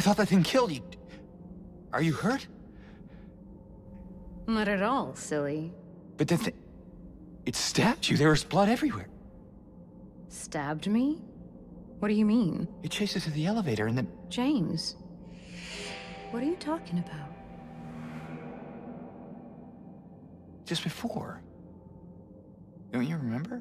thought that thing killed you. Are you hurt? Not at all, silly. But the thing... It stabbed you. There was blood everywhere. Stabbed me? What do you mean? It chased us to the elevator and then... James, what are you talking about? Just before. Don't you remember?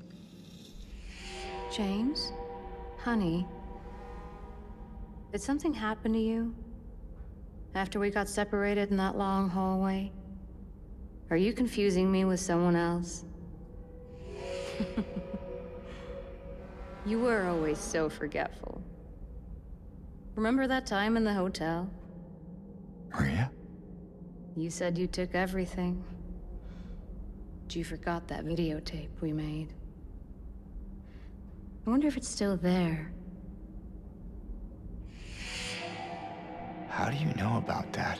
James? Honey? Did something happen to you? After we got separated in that long hallway? Are you confusing me with someone else? You were always so forgetful. Remember that time in the hotel? Maria? You said you took everything. But you forgot that videotape we made. I wonder if it's still there. How do you know about that?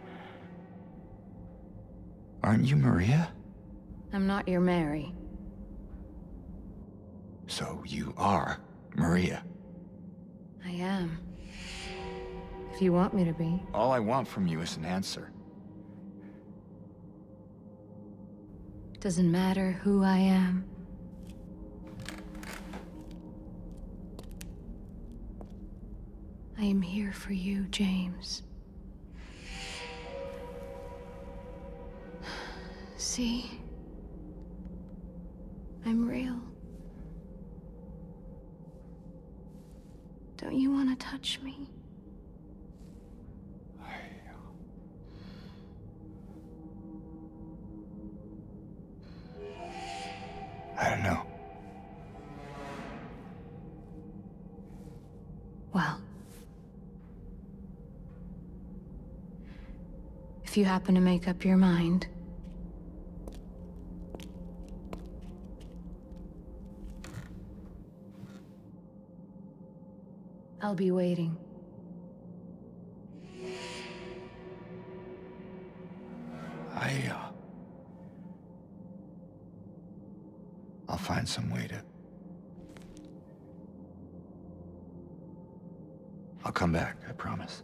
Aren't you Maria? I'm not your Mary. So you are Maria. I am. If you want me to be. All I want from you is an answer. Doesn't matter who I am. I am here for you, James. See? I'm real. Don't you want to touch me? I don't know. Well, if you happen to make up your mind, I'll be waiting. I'll find some way to... I'll come back, I promise.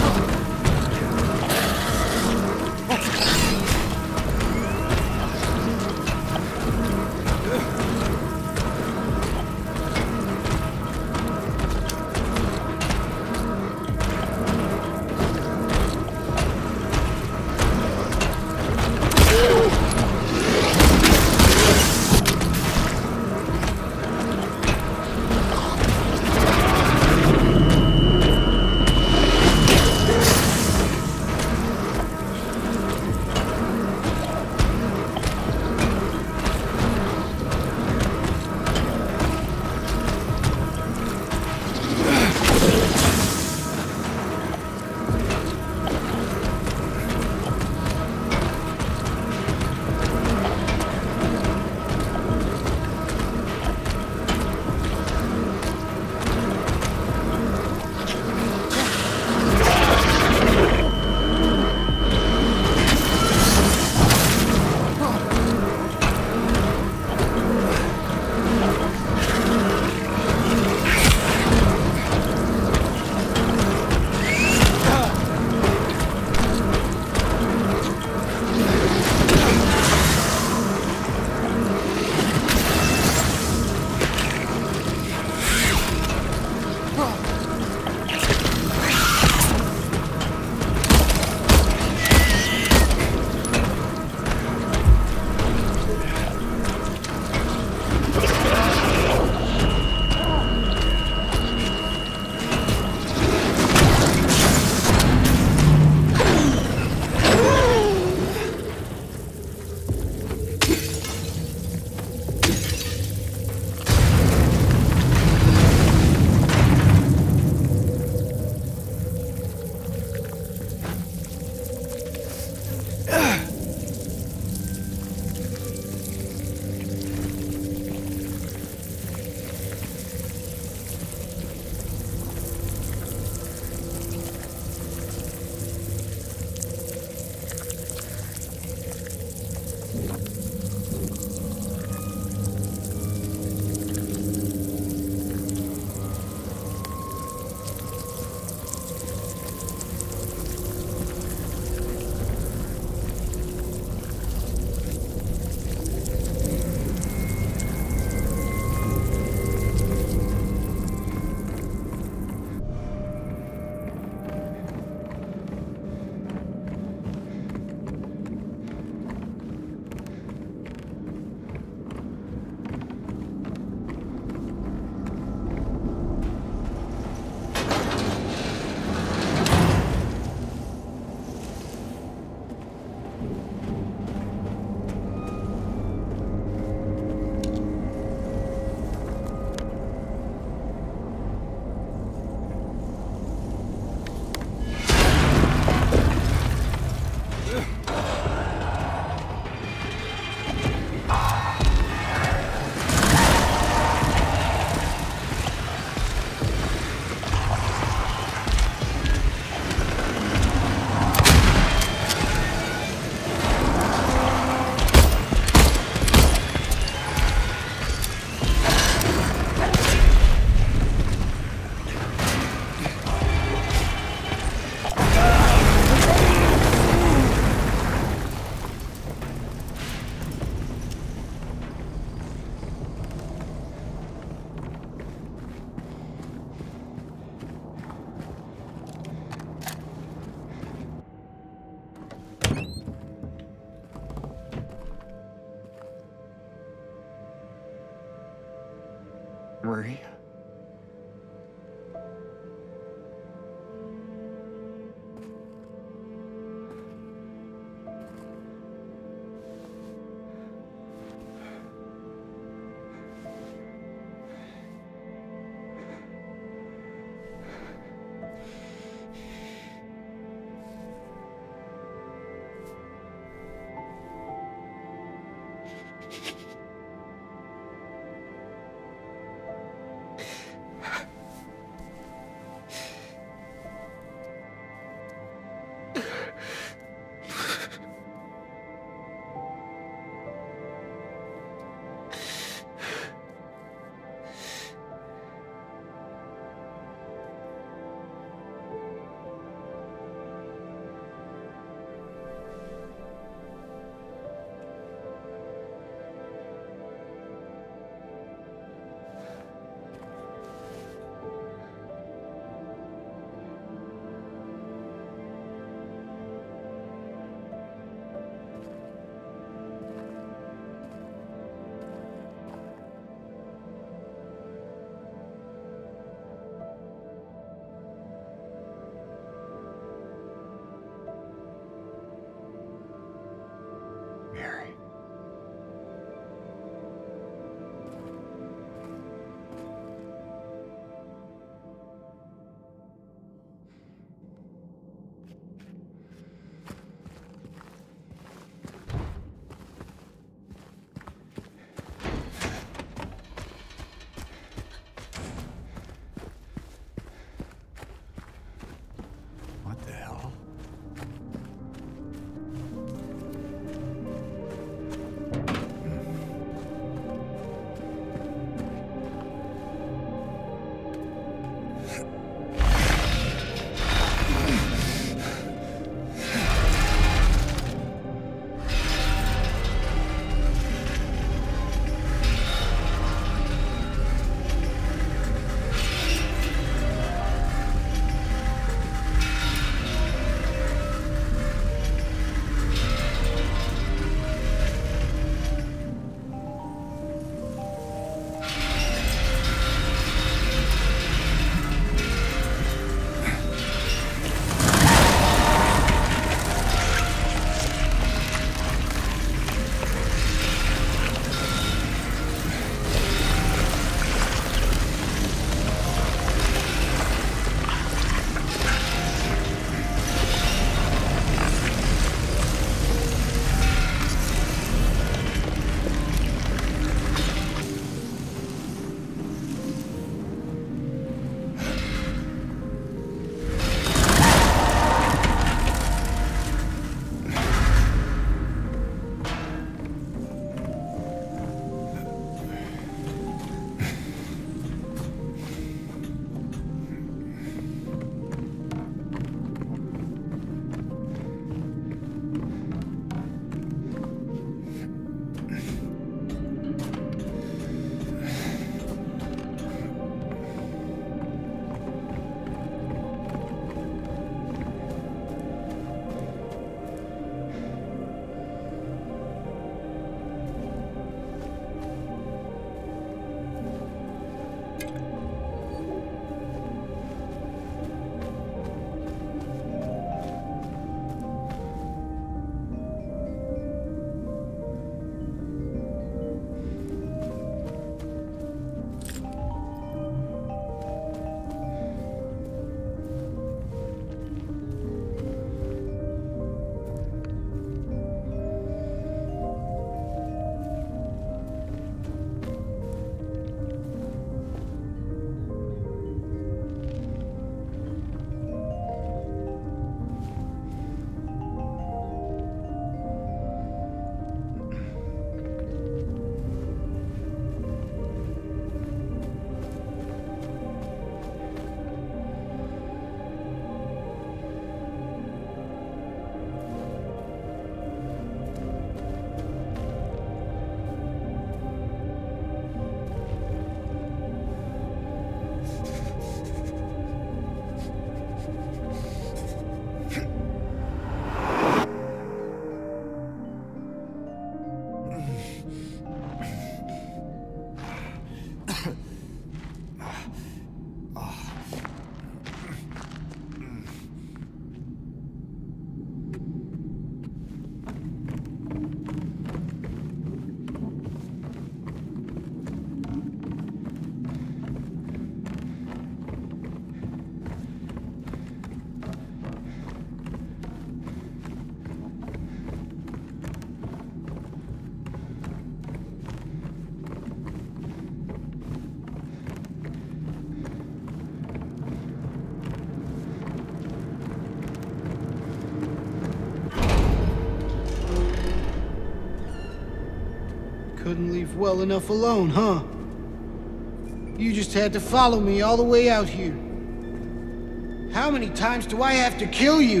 Couldn't leave well enough alone, huh? You just had to follow me all the way out here. How many times do I have to kill you?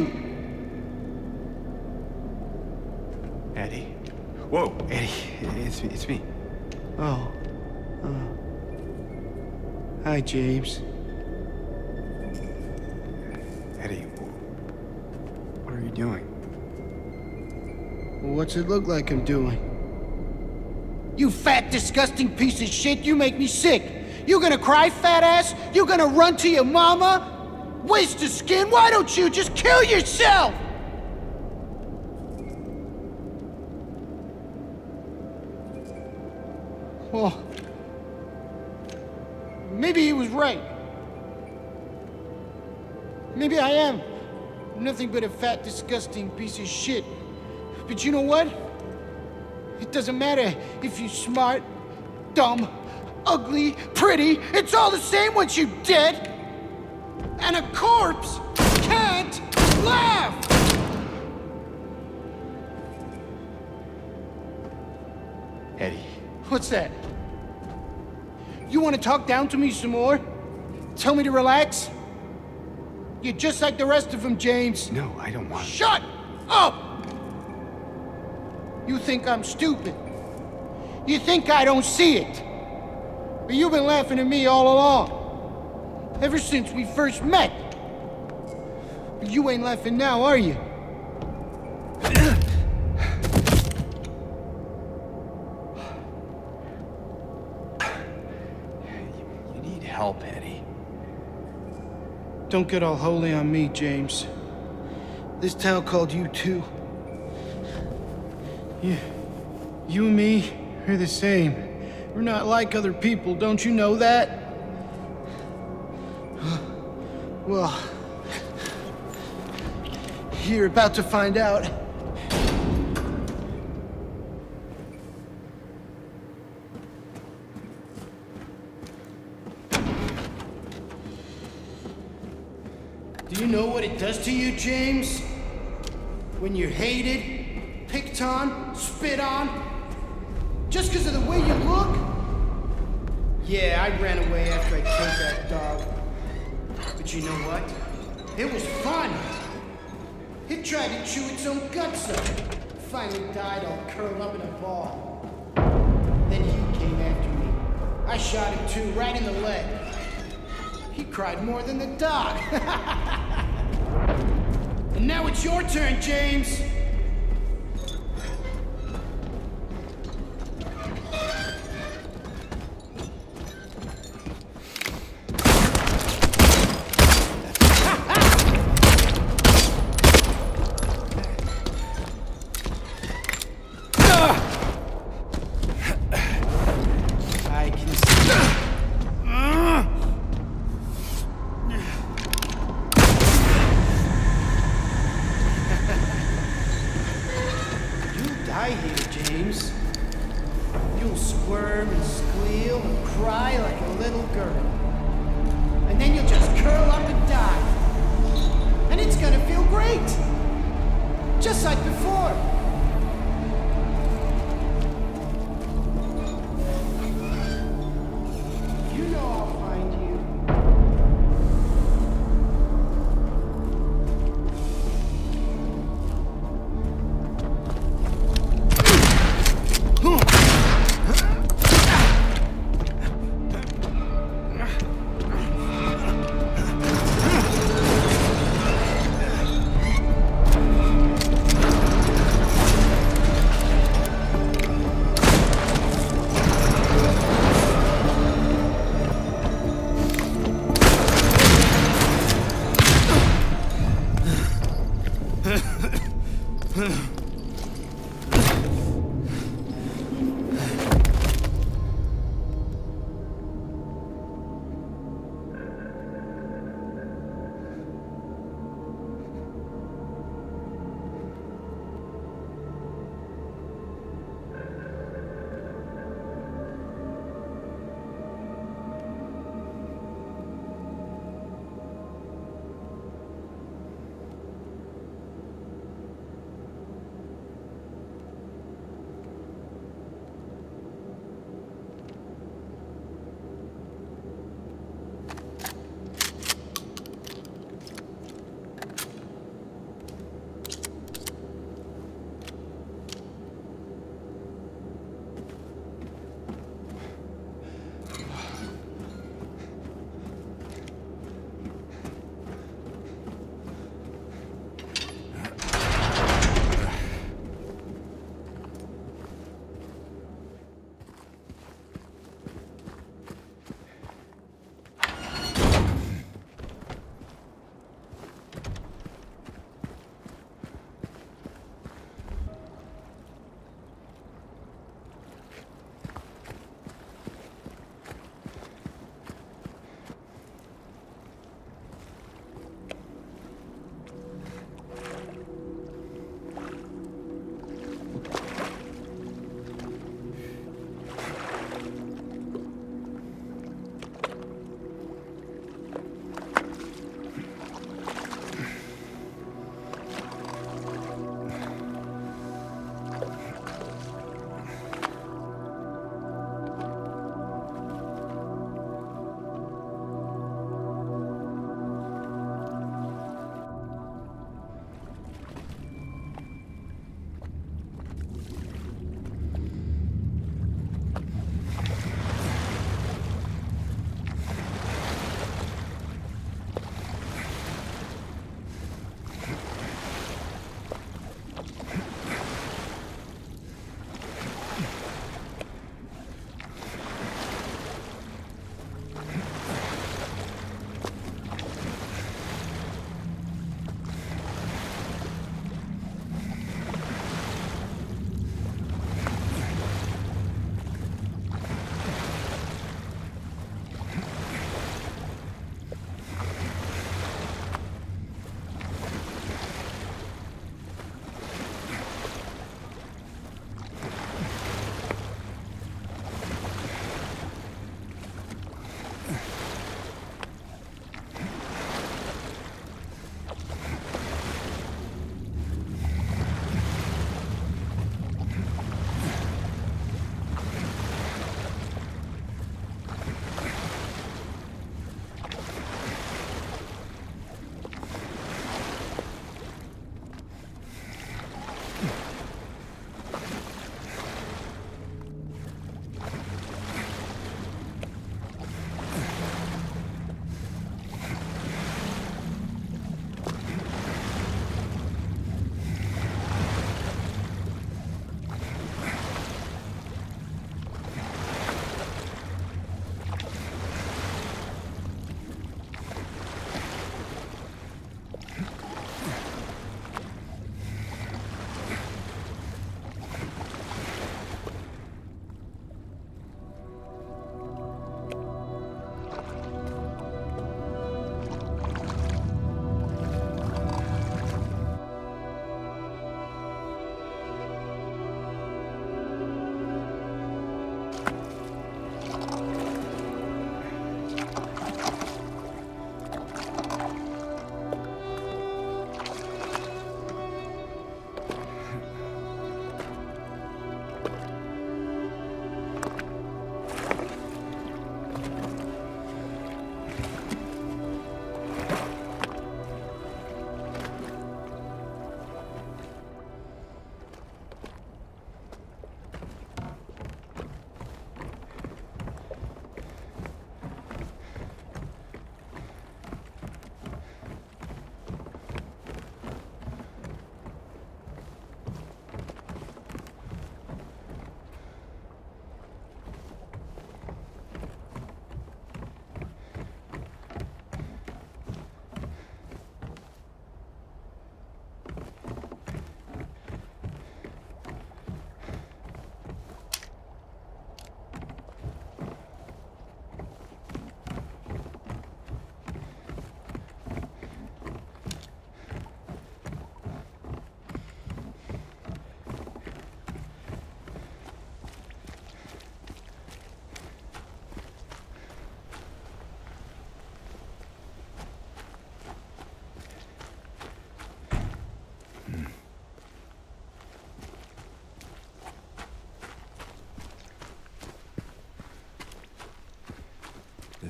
Eddie. Whoa, Eddie. It's me. Oh. Hi, James. Eddie, what are you doing? What's it look like I'm doing? You fat, disgusting piece of shit, you make me sick. You gonna cry, fat ass? You gonna run to your mama? Waste of skin, why don't you just kill yourself? Well, maybe he was right. Maybe I am nothing but a fat, disgusting piece of shit. But you know what? It doesn't matter if you're smart, dumb, ugly, pretty. It's all the same once you're dead. And a corpse can't laugh! Eddie. What's that? You want to talk down to me some more? Tell me to relax? You're just like the rest of them, James. No, I don't want to. Shut up! You think I'm stupid. You think I don't see it. But you've been laughing at me all along. Ever since we first met. But you ain't laughing now, are you? You need help, Eddie. Don't get all holy on me, James. This town called you too. You and me are the same. We're not like other people, don't you know that? Well, you're about to find out. Do you know what it does to you, James? When you're hated, picked on, spit on, just because of the way you look? Yeah, I ran away after I killed that dog. But you know what? It was fun. It tried to chew its own guts up. Finally died all curled up in a ball. Then he came after me. I shot him too, right in the leg. He cried more than the dog. And now it's your turn, James.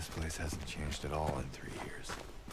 This place hasn't changed at all in 3 years.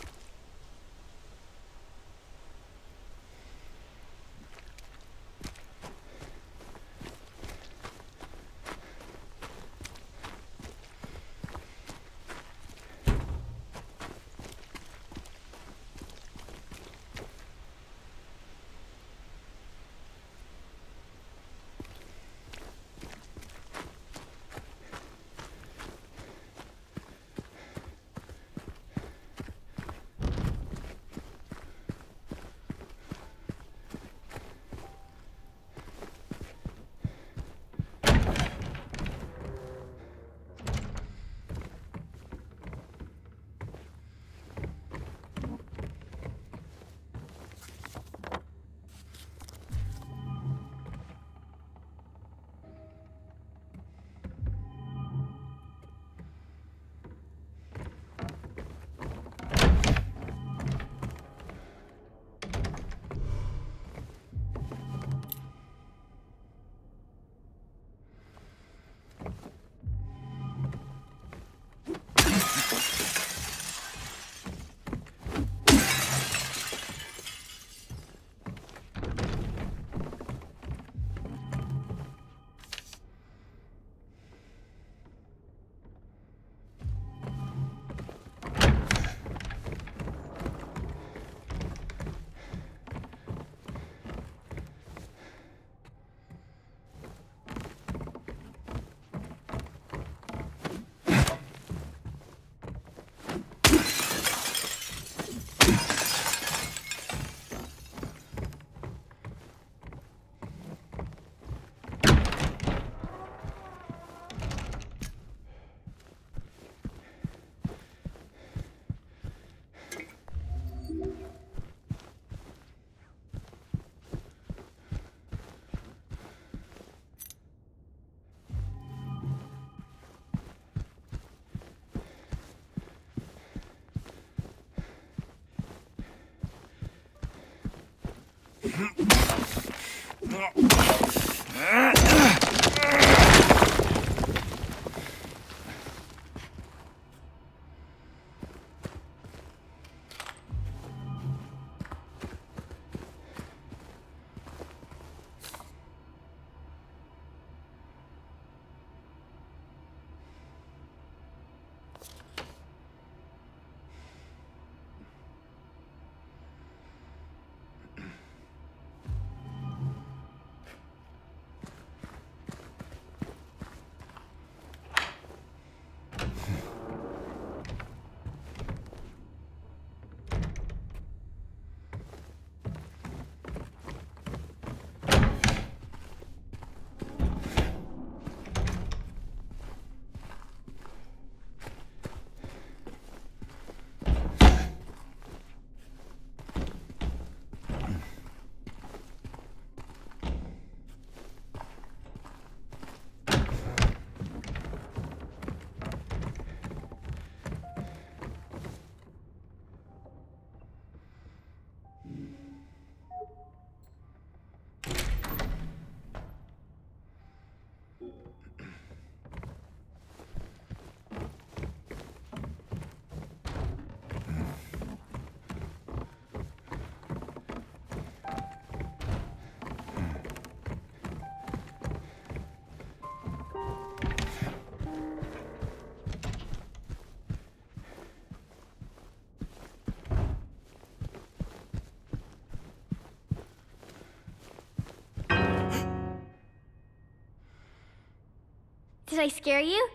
Did I scare you?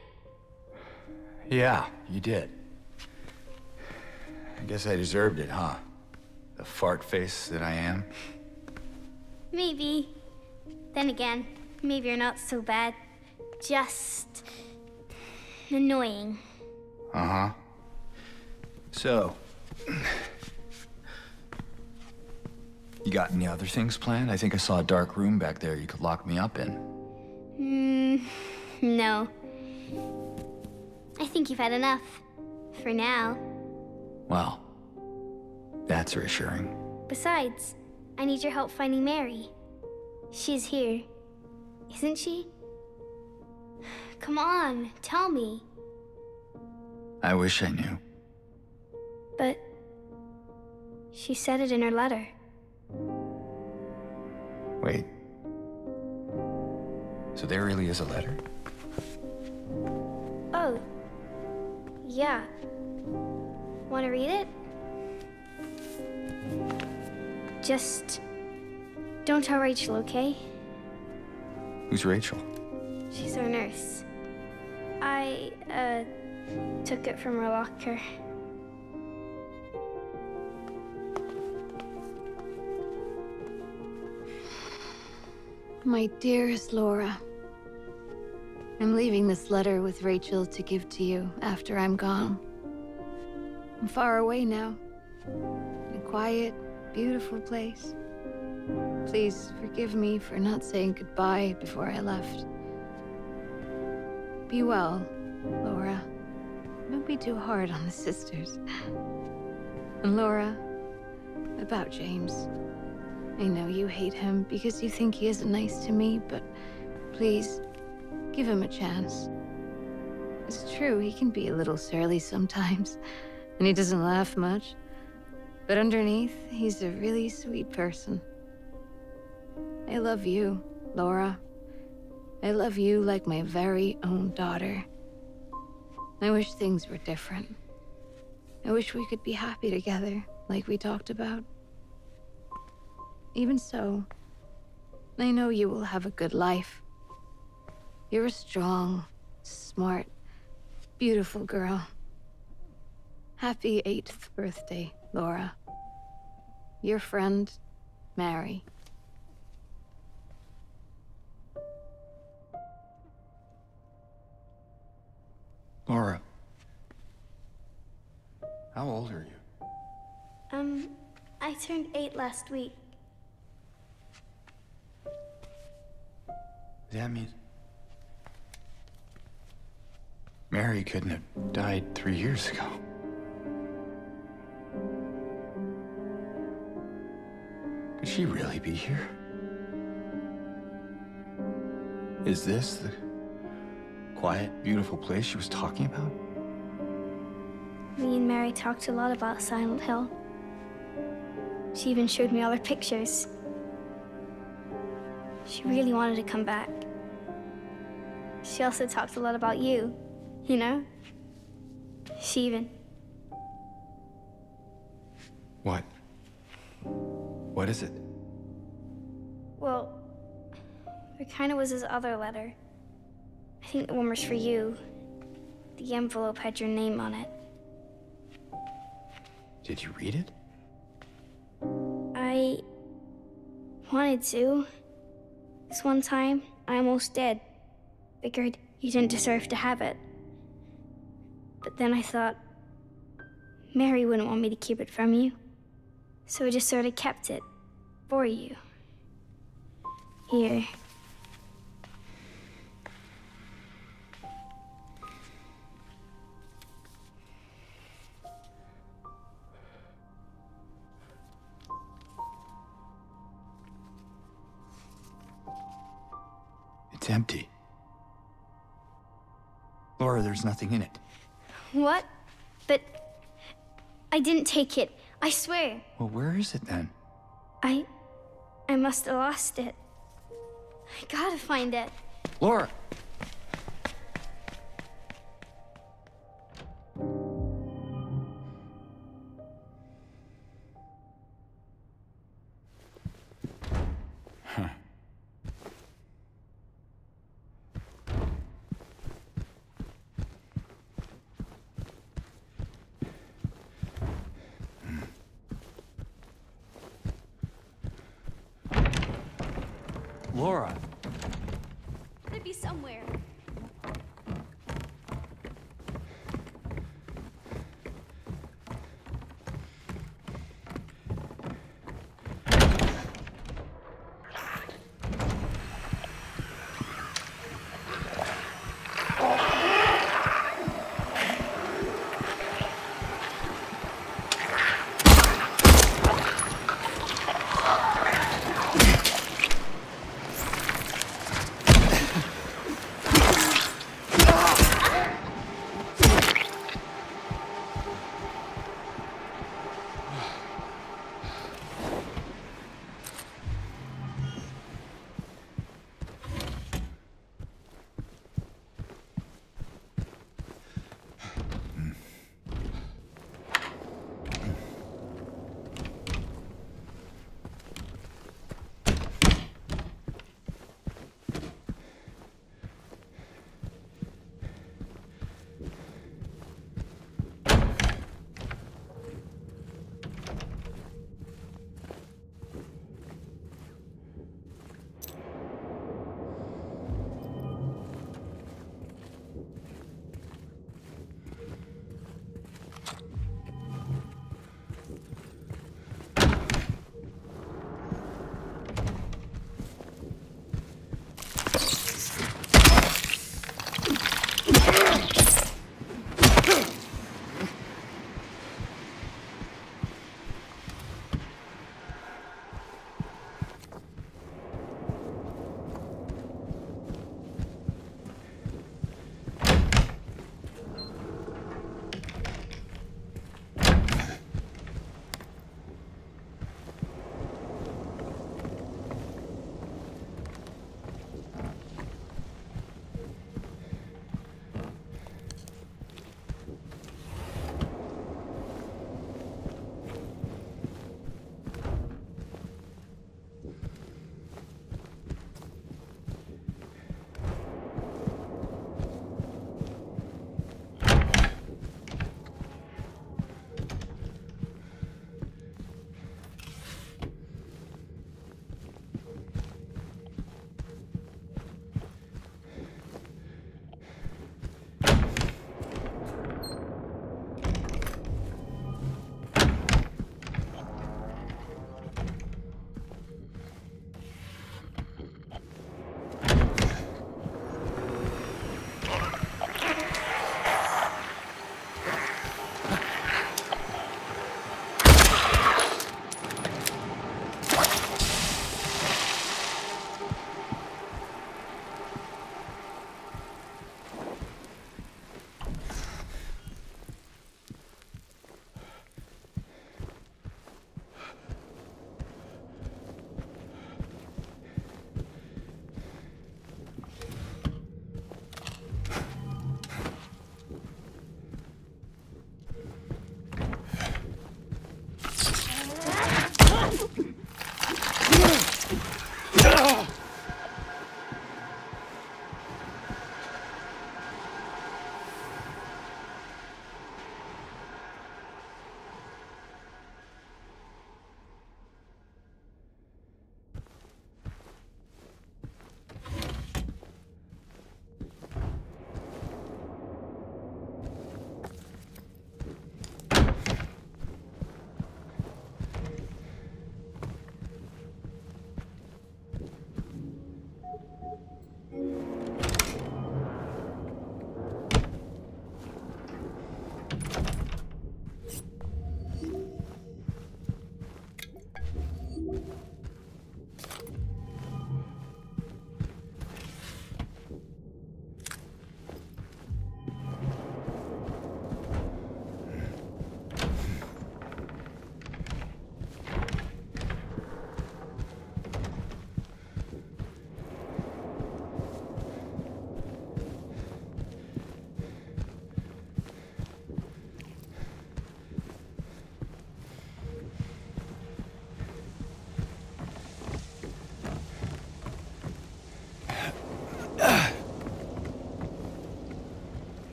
Yeah, you did. I guess I deserved it, huh? The fart face that I am. Maybe. Then again, maybe you're not so bad. Just annoying. Uh-huh. So, you got any other things planned? I think I saw a dark room back there you could lock me up in. No. I think you've had enough. For now. Well, that's reassuring. Besides, I need your help finding Mary. She's here. Isn't she? Come on, tell me. I wish I knew. But she said it in her letter. Wait. So there really is a letter? Oh. Yeah. Want to read it? Just don't tell Rachel, okay? Who's Rachel? She's our nurse. I, took it from her locker. My dearest Laura, I'm leaving this letter with Rachel to give to you after I'm gone. I'm far away now, in a quiet, beautiful place. Please forgive me for not saying goodbye before I left. Be well, Laura. Don't be too hard on the sisters. And Laura, about James. I know you hate him because you think he isn't nice to me, but please, give him a chance. It's true, he can be a little surly sometimes, and he doesn't laugh much. But underneath, he's a really sweet person. I love you, Laura. I love you like my very own daughter. I wish things were different. I wish we could be happy together, like we talked about. Even so, I know you will have a good life. You're a strong, smart, beautiful girl. Happy 8th birthday, Laura. Your friend, Mary. Laura. How old are you? I turned 8 last week. That means... Mary couldn't have died 3 years ago. Could she really be here? Is this the quiet, beautiful place she was talking about? Me and Mary talked a lot about Silent Hill. She even showed me all her pictures. She really wanted to come back. She also talked a lot about you, you know? She even... What? What is it? Well, there kind of was this other letter. I think the one was for you. The envelope had your name on it. Did you read it? I wanted to. This one time, I almost did. Figured you didn't deserve to have it. But then I thought, Mary wouldn't want me to keep it from you. So I just sort of kept it for you. Here. It's empty. Laura, there's nothing in it. What? But I didn't take it. I swear. Well, where is it then? I must have lost it. I gotta find it. Laura! Huh. Laura. Could be somewhere.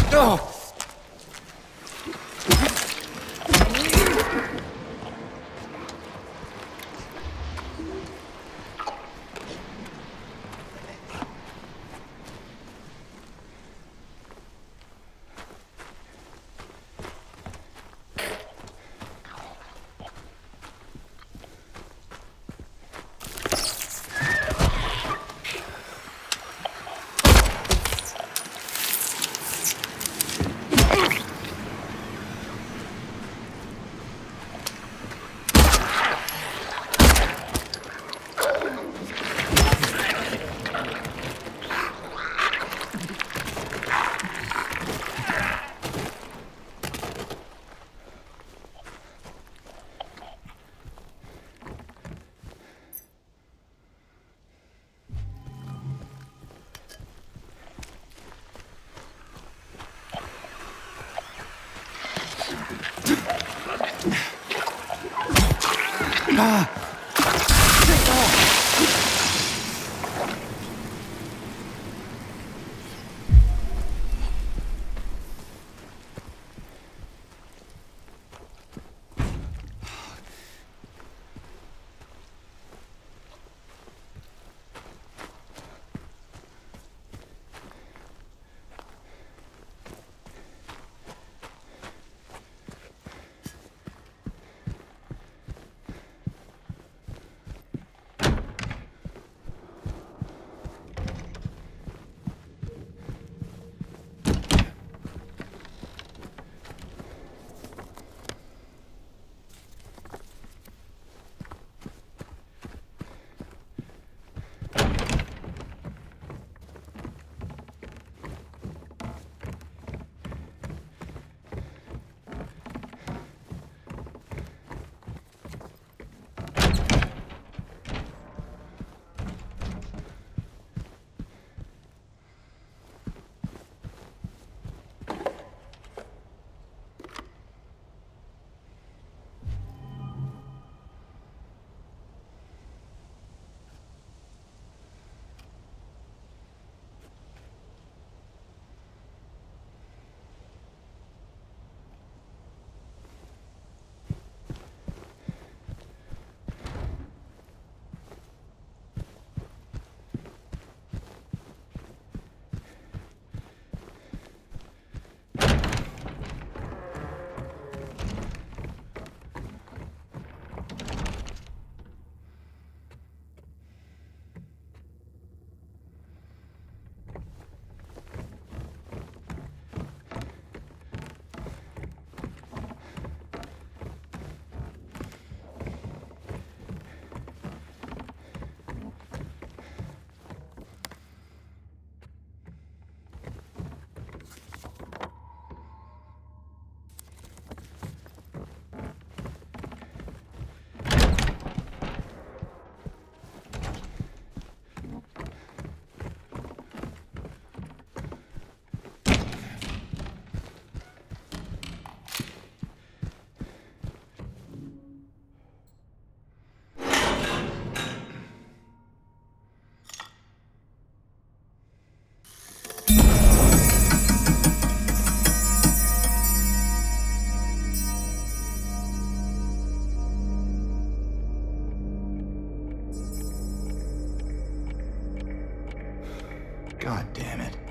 God damn it.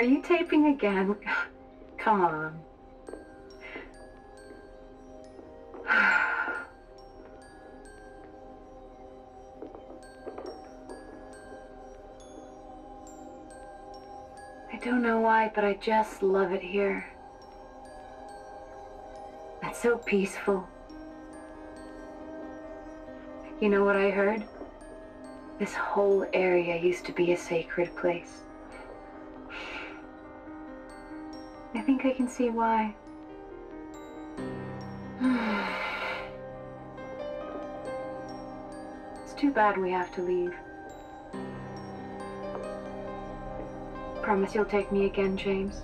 Are you taping again? Come on. I don't know why, but I just love it here. It's so peaceful. You know what I heard? This whole area used to be a sacred place. I think I can see why. It's too bad we have to leave. Promise you'll take me again, James.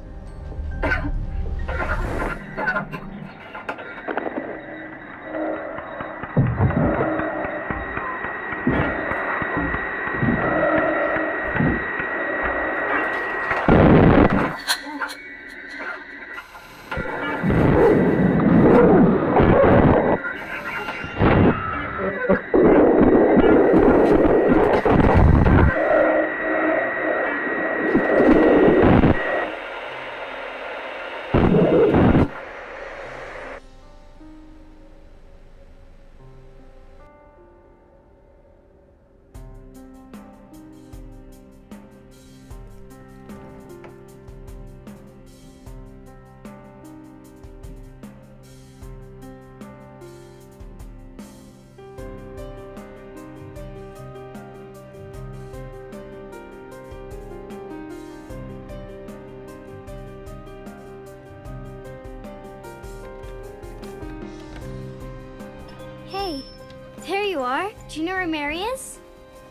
Hey, there you are. Do you know where Mary is?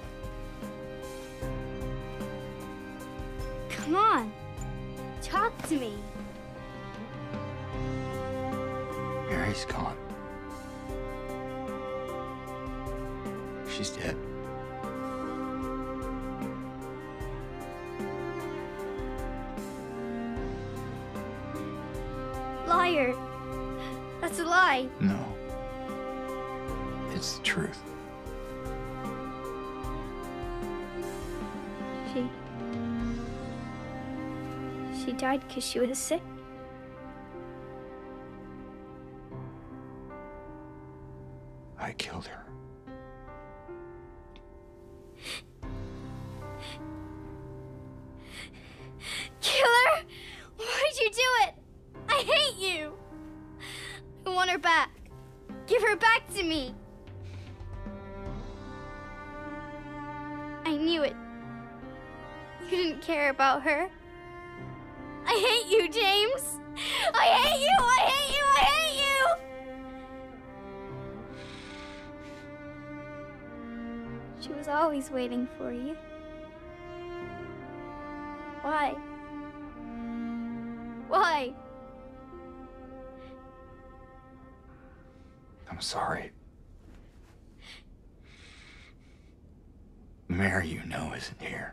Come on, talk to me. Mary's gone. She's dead. Liar. That's a lie. No. It's the truth. She died because she was sick. I killed her. Killer? Why'd you do it? I hate you. I want her back. Give her back to me. I knew it. You didn't care about her. I hate you, James. I hate you, I hate you, I hate you. She was always waiting for you. Why? Why? I'm sorry. Mary, you know, isn't here.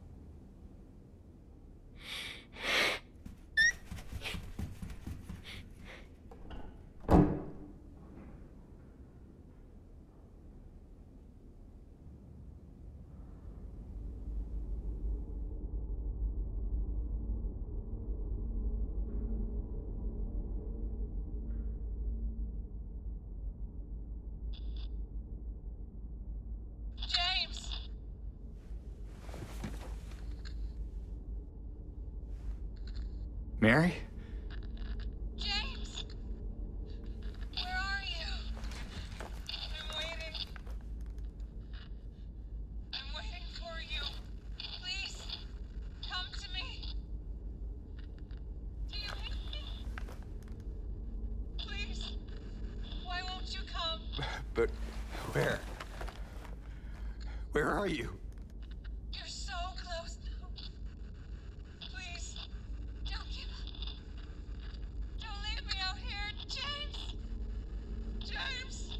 Mary? James! Where are you? I'm waiting. I'm waiting for you. Please, come to me. Do you hate me? Please, why won't you come? But where? Where are you? You're so close now. Please, don't give up. Don't leave me out here, James! James!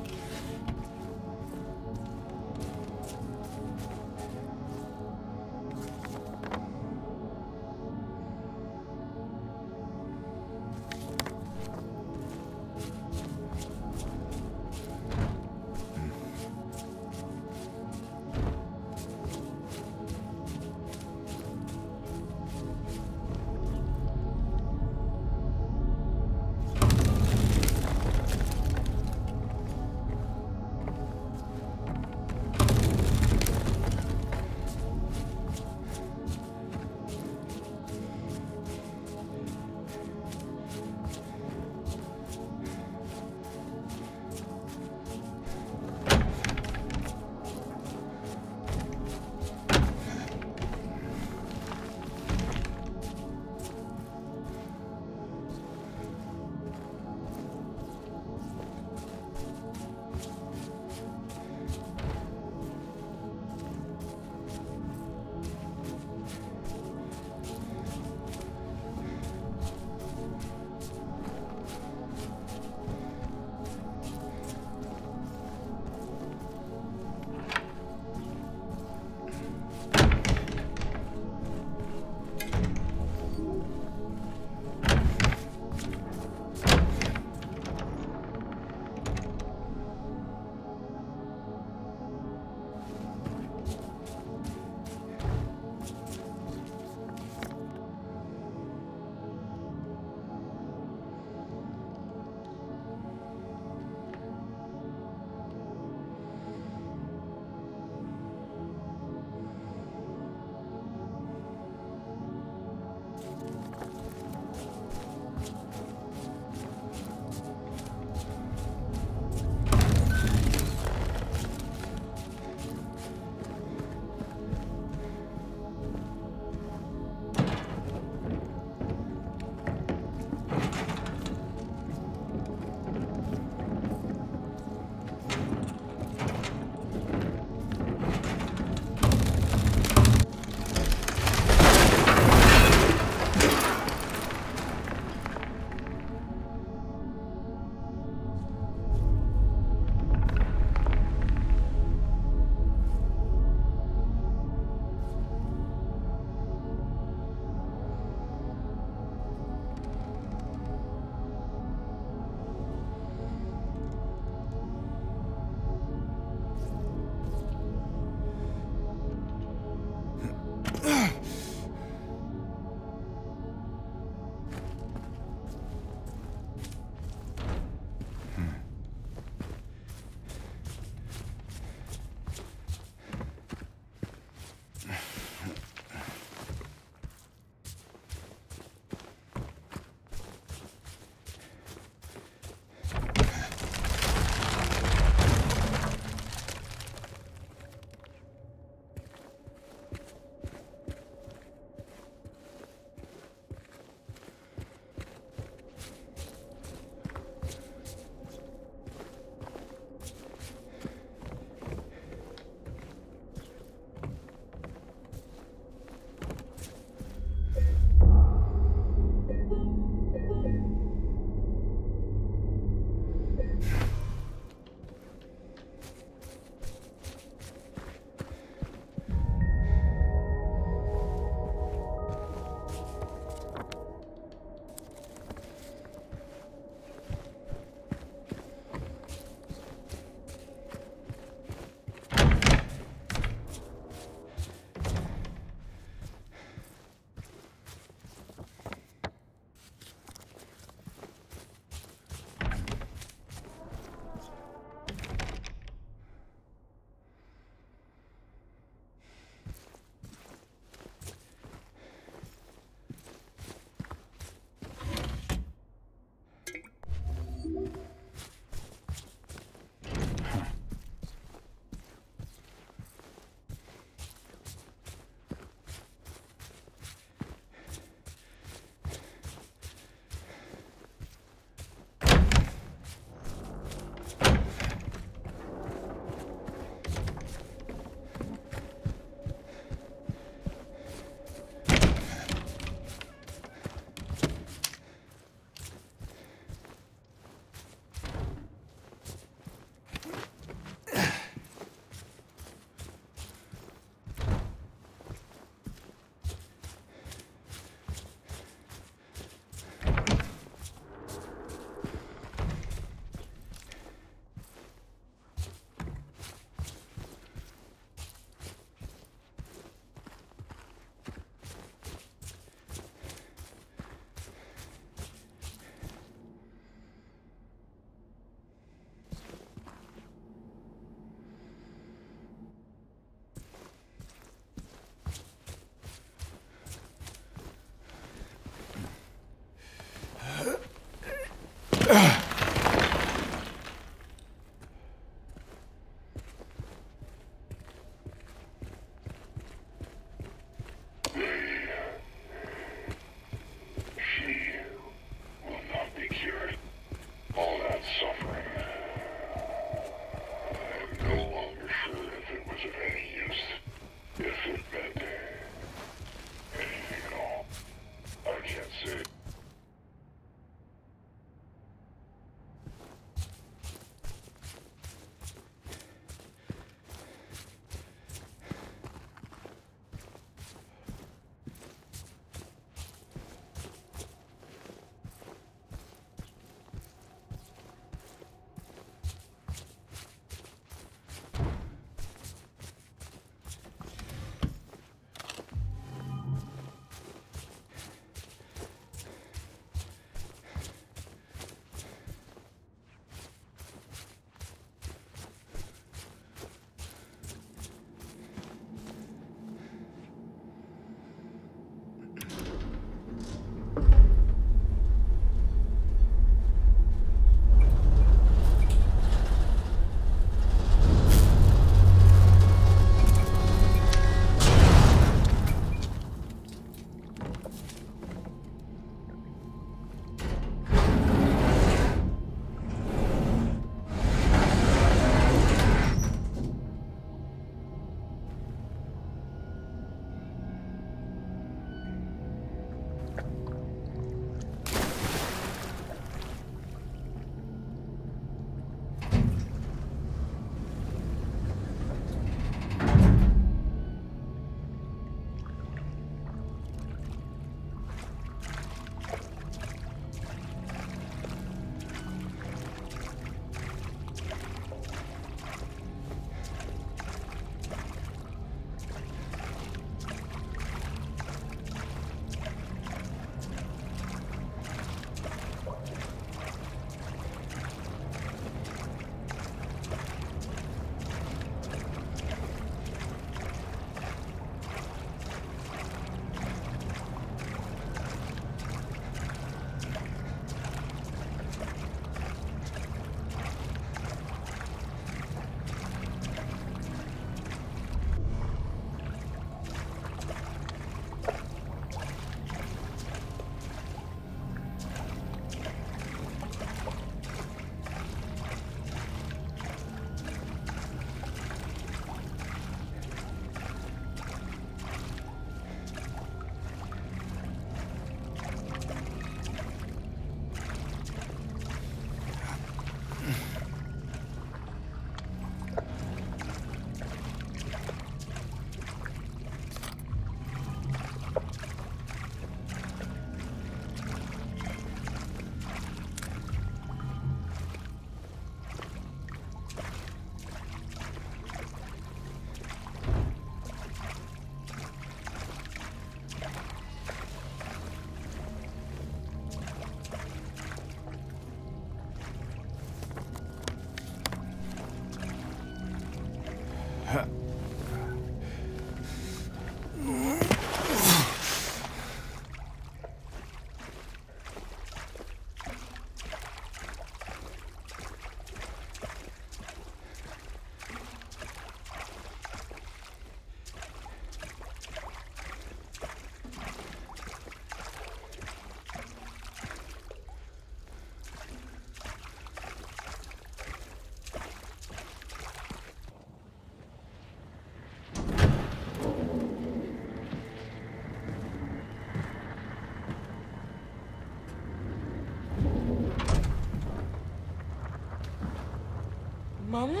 Mama?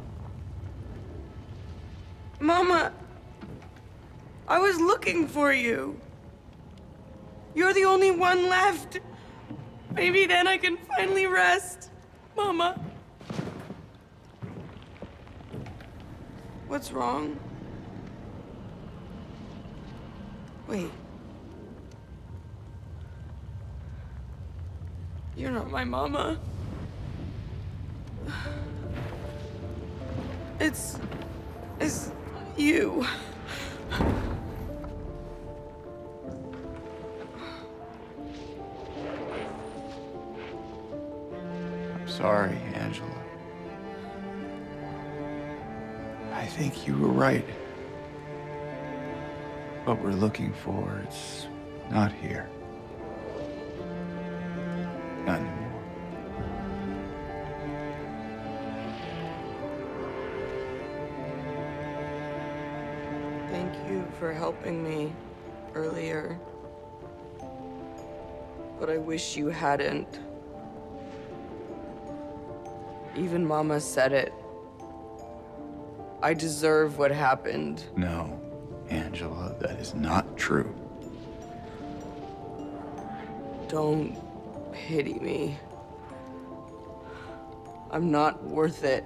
Mama, I was looking for you. You're the only one left. Maybe then I can finally rest. Mama. What's wrong? Wait. You're not my mama. It's you. I'm sorry, Angela. I think you were right. What we're looking for, it's not here. Not anymore. Thank you for helping me earlier. But I wish you hadn't. Even Mama said it. I deserve what happened. No, Angela, that is not true. Don't pity me. I'm not worth it.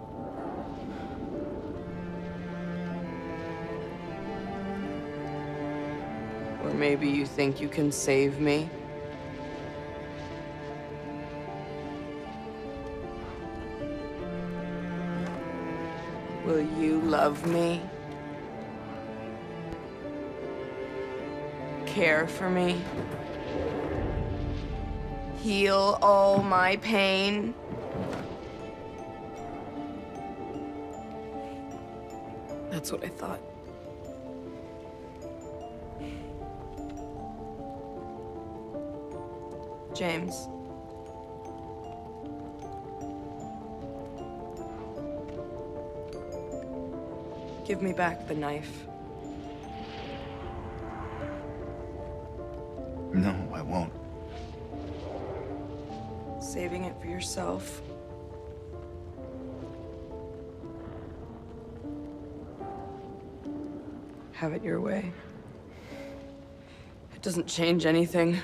Or maybe you think you can save me? Will you love me? Care for me? Heal all my pain? That's what I thought. James. Give me back the knife. No, I won't. Saving it for yourself. Have it your way. It doesn't change anything.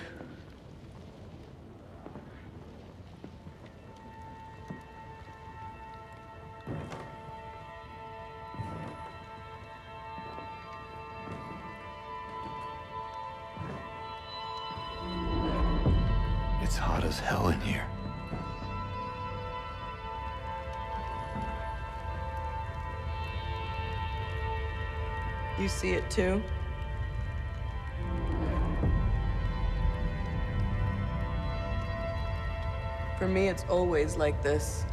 It's hot as hell in here. You see it too? For me, it's always like this.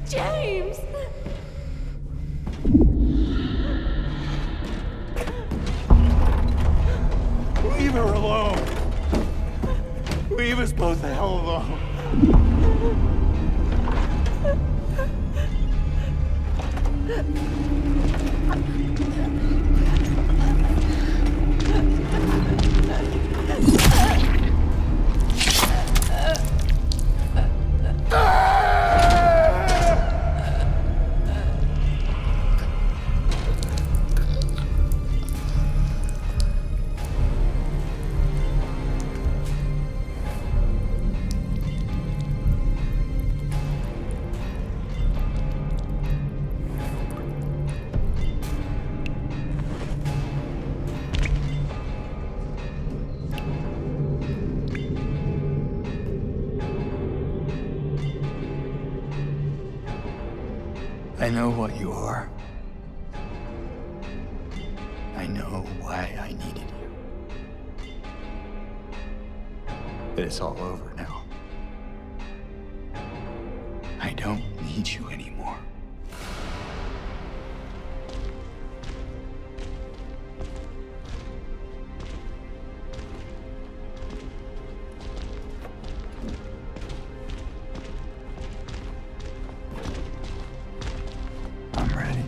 James! Leave her alone. Leave us both the hell alone. I know what you are. I know why I needed you. But it's all over now. I don't need you anymore. I'm ready.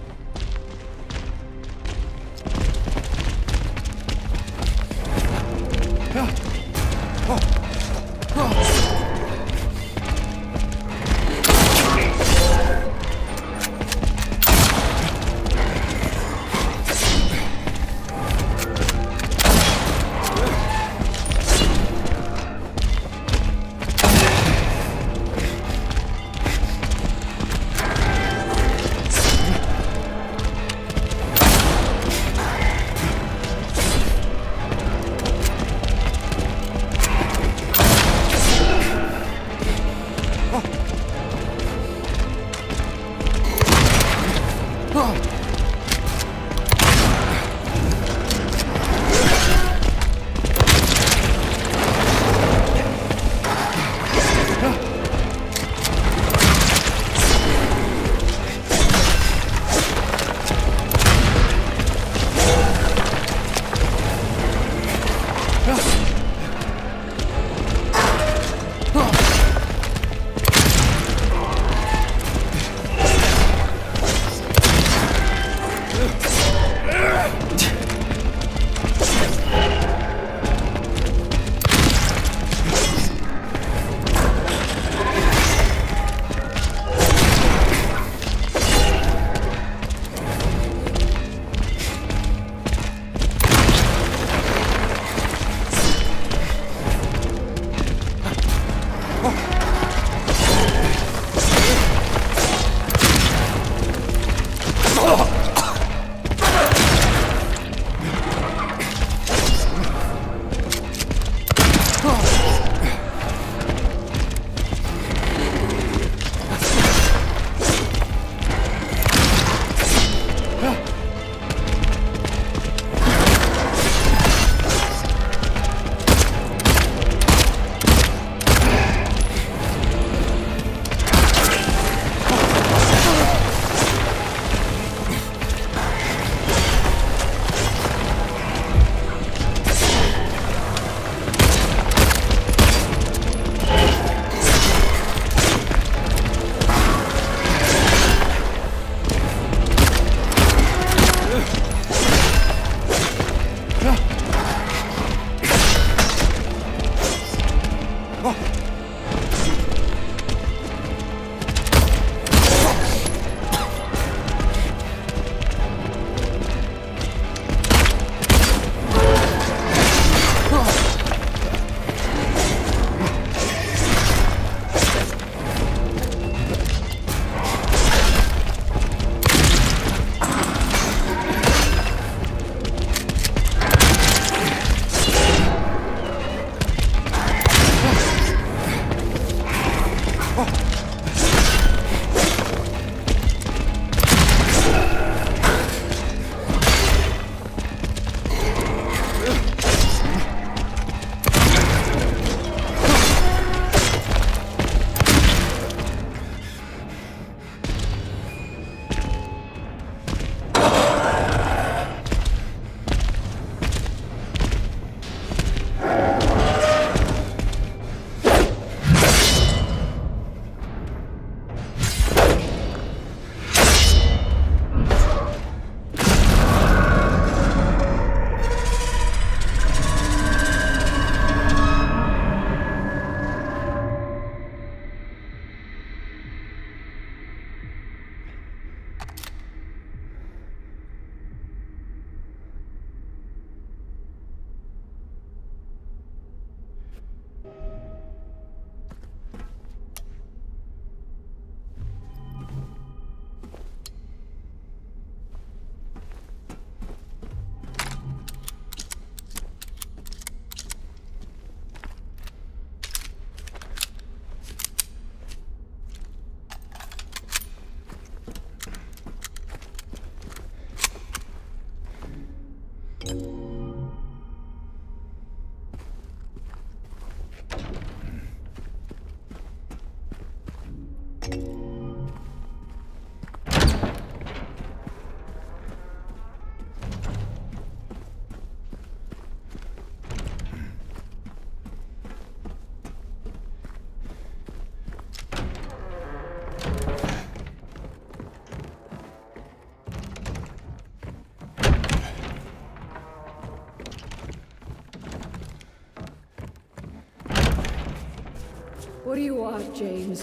What do you want, James?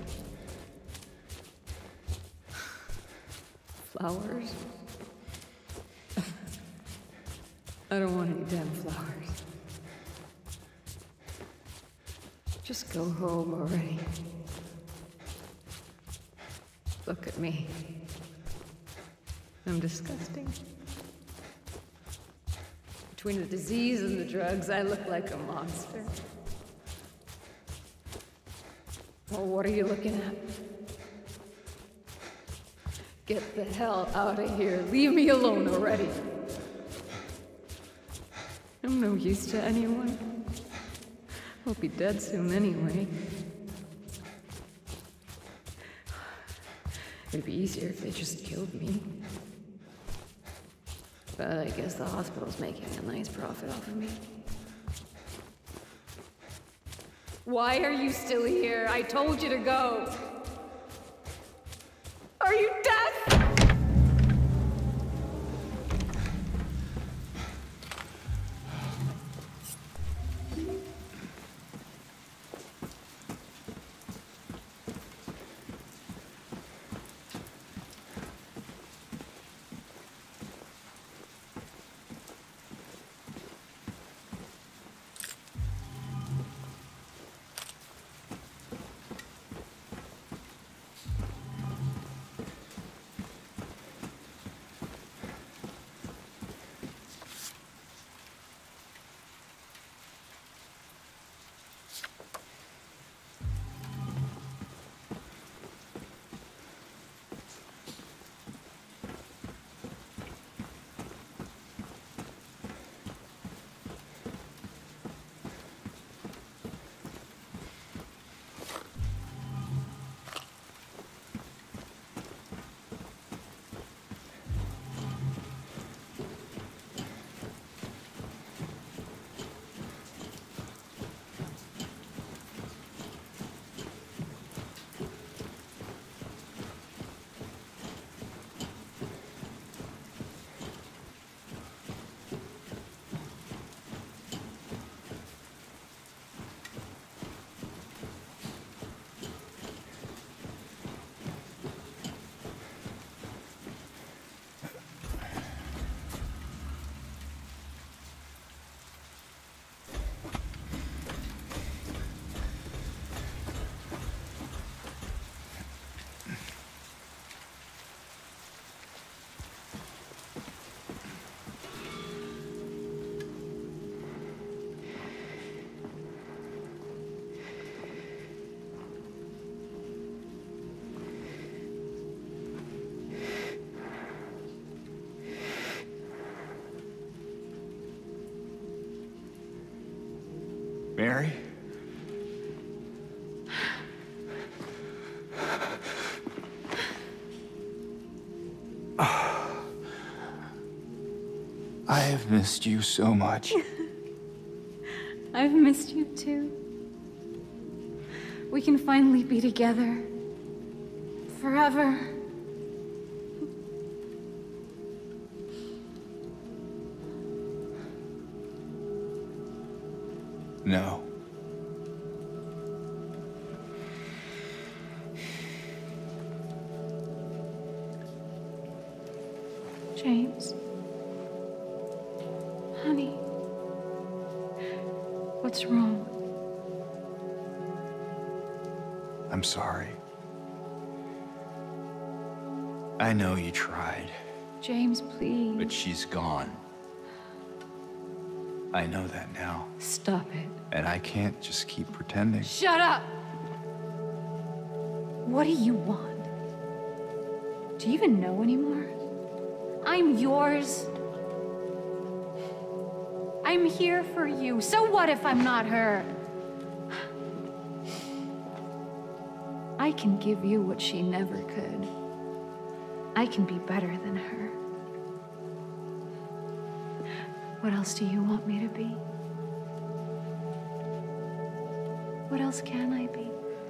Flowers? I don't want any damn flowers. Just go home already. Look at me. I'm disgusting. Between the disease and the drugs, I look like a monster. Well, what are you looking at? Get the hell out of here. Leave me alone already. I'm no use to anyone. I'll be dead soon anyway. It'd be easier if they just killed me. But I guess the hospital's making a nice profit off of me. Why are you still here? I told you to go. Are you deaf? Mary? I have missed you so much. I've missed you too. We can finally be together. Forever. No. James. Honey. What's wrong? I'm sorry. I know you tried. James, please. But she's gone. I know that now. Stop it. And I can't just keep pretending. Shut up! What do you want? Do you even know anymore? I'm yours. I'm here for you. So what if I'm not her? I can give you what she never could. I can be better than her. What else do you want me to be? What else can I be?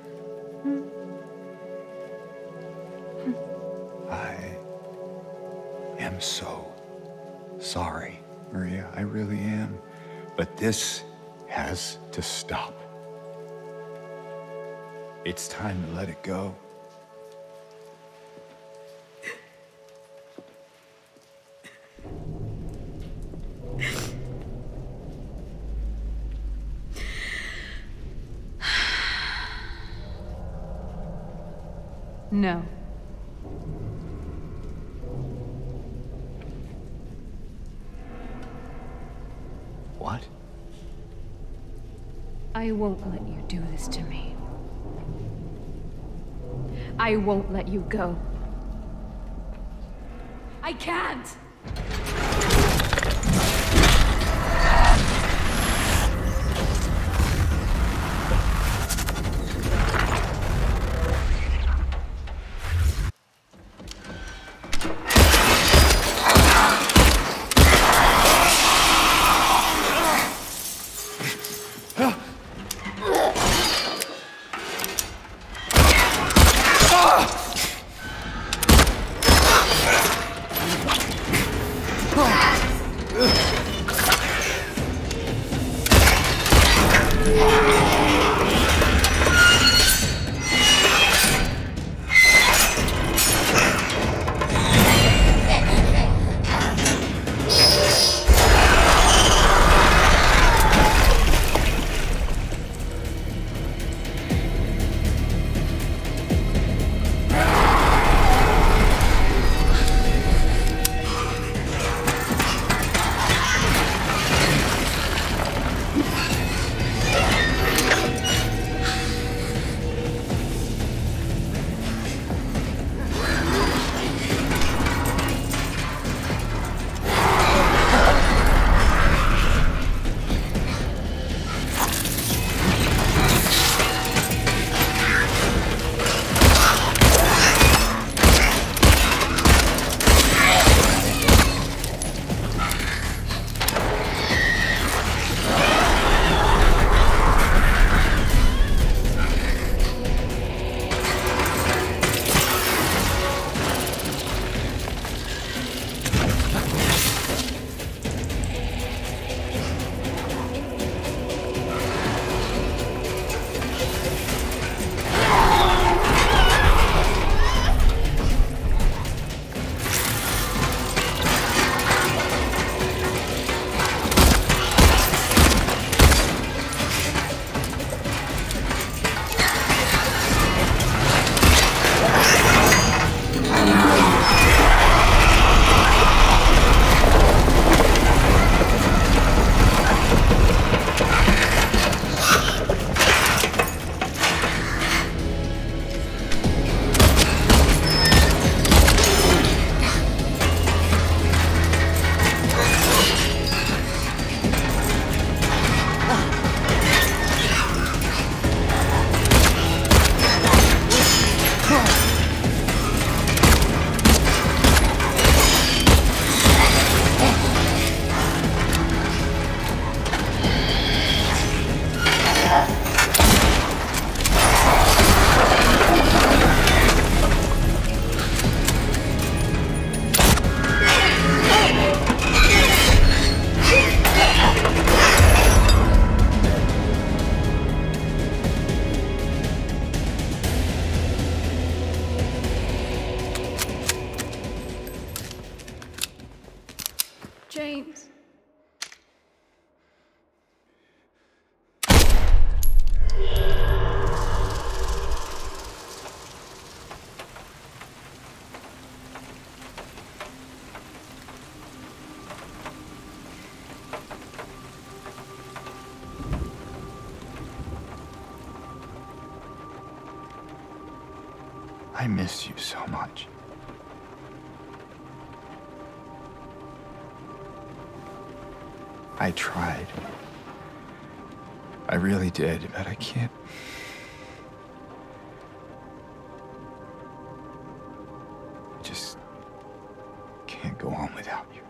I am so sorry, Maria. I really am. But this has to stop. It's time to let it go. No. What? I won't let you do this to me. I won't let you go. I can't! James. I miss you so much. I tried. I really did, but I can't. I just can't go on without you.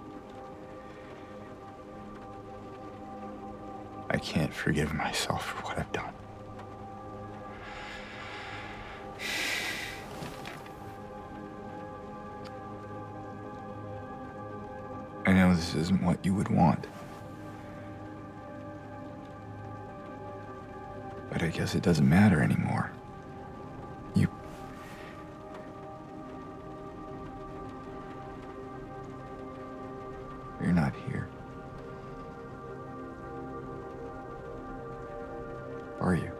I can't forgive myself for what I've done. I know this isn't what you would want. But I guess it doesn't matter anymore. You're not here. Are you?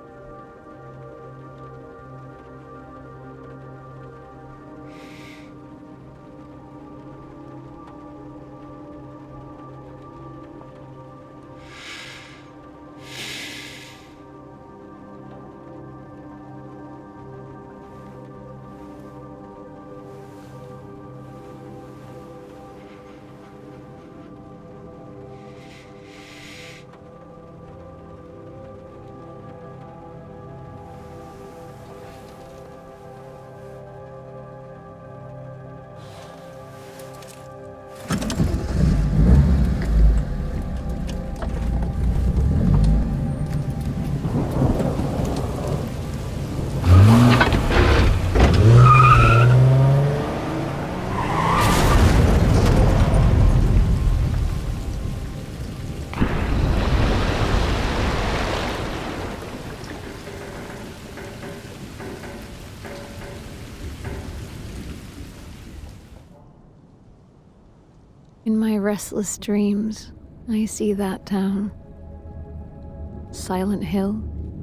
In my restless dreams, I see that town. Silent Hill.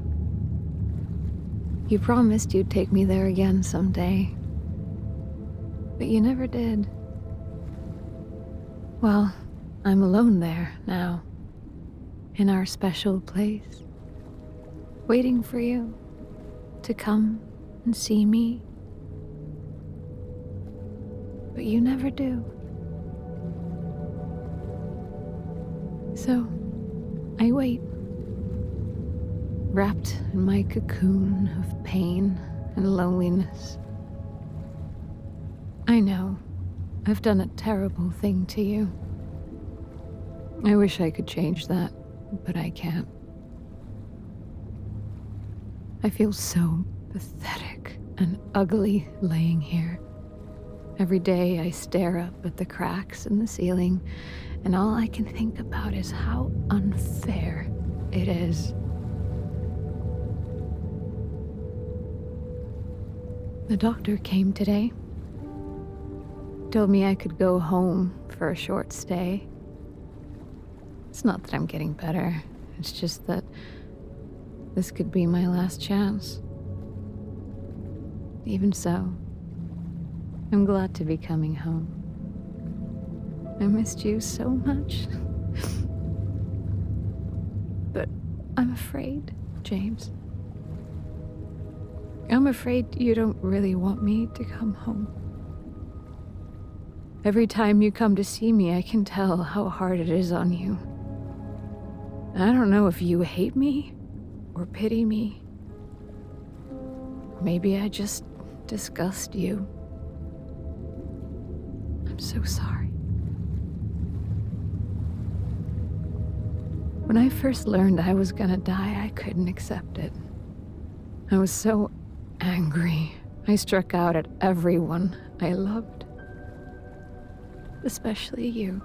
You promised you'd take me there again someday. But you never did. Well, I'm alone there now. In our special place. Waiting for you to come and see me. But you never do. So, I wait, wrapped in my cocoon of pain and loneliness. I know, I've done a terrible thing to you. I wish I could change that, but I can't. I feel so pathetic and ugly laying here. Every day I stare up at the cracks in the ceiling, and all I can think about is how unfair it is. The doctor came today. Told me I could go home for a short stay. It's not that I'm getting better. It's just that this could be my last chance. Even so, I'm glad to be coming home. I missed you so much. But I'm afraid, James. I'm afraid you don't really want me to come home. Every time you come to see me, I can tell how hard it is on you. I don't know if you hate me or pity me. Maybe I just disgust you. I'm so sorry. When I first learned I was gonna die, I couldn't accept it. I was so angry. I struck out at everyone I loved. Especially you.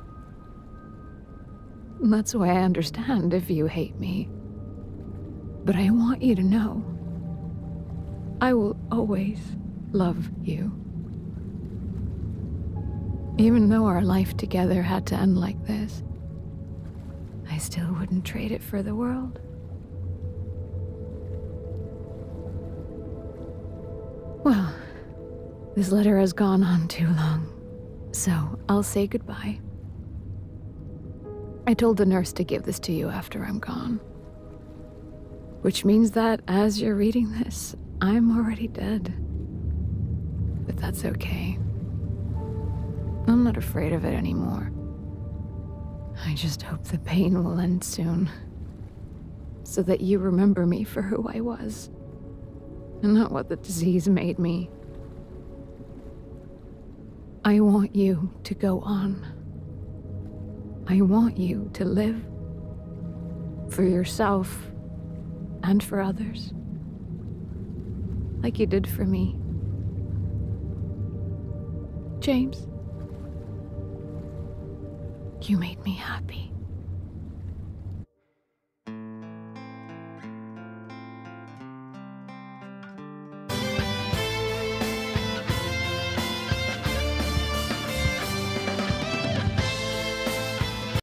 And that's why I understand if you hate me. But I want you to know, I will always love you. Even though our life together had to end like this, I still wouldn't trade it for the world. Well, this letter has gone on too long, so I'll say goodbye. I told the nurse to give this to you after I'm gone. Which means that as you're reading this, I'm already dead. But that's okay. I'm not afraid of it anymore. I just hope the pain will end soon. So that you remember me for who I was. And not what the disease made me. I want you to go on. I want you to live. For yourself. And for others. Like you did for me. James. You made me happy.